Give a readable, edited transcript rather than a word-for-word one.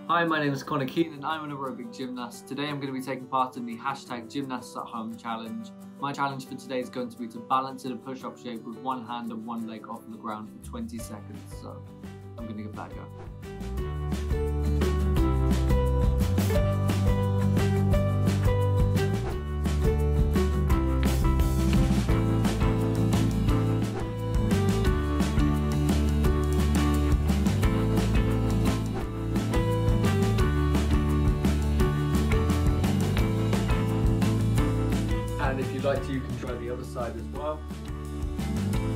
Hi, my name is Connor Keane and I'm an aerobic gymnast. Today I'm going to be taking part in the #gymnasts@home challenge. My challenge for today is going to be to balance in a push-up shape with one hand and one leg off the ground for 20 seconds. So I'm going to give that a go. And if you'd like to, you can try the other side as well.